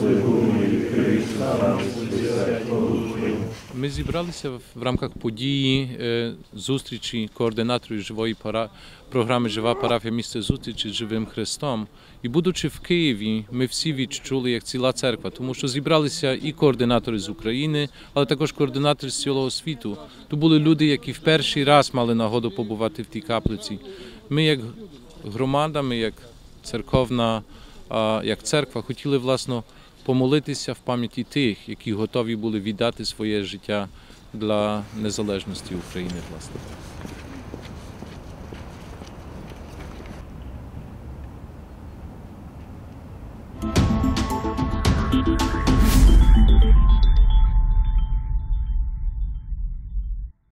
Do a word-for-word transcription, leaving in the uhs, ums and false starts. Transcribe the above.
Ми зібралися в рамках події зустрічі координаторів живої програми «Жива парафія. Місце зустрічі з живим Христом». І будучи в Києві, ми всі відчули, як ціла церква, тому що зібралися і координатори з України, але також координатори з цілого світу. То були люди, які в перший раз мали нагоду побувати в тій каплиці. Ми як громада, ми як церковна, як церква хотіли, власне, помолитися в пам'яті тих, які готові були віддати своє життя для незалежності України, власне.